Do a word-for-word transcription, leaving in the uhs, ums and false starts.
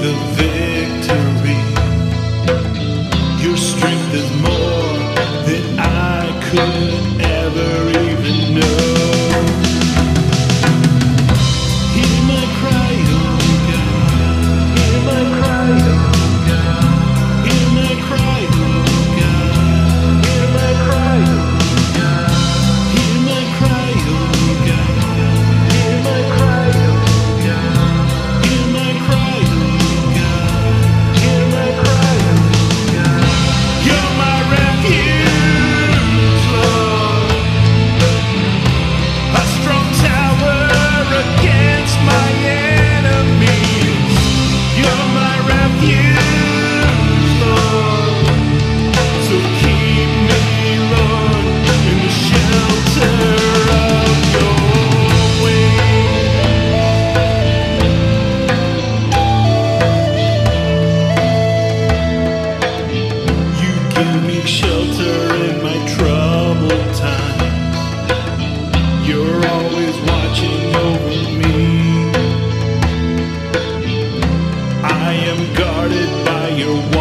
the victory. Your strength is more than I could ever even know. Hear my cry, oh God. Hear my cry, oh God. Hear my cry, oh God. Hear my cry, oh God. Hear my cry, oh God. Hear my cry, oh God. Hear my cry, oh God. Hear my cry, oh God. You're my refuge, Lord, a strong tower against my enemies. You're my refuge, Lord, so keep me, Lord, in the shelter of your wings. You give me shelter in my troubled times. You're always watching over me. I am guarded by your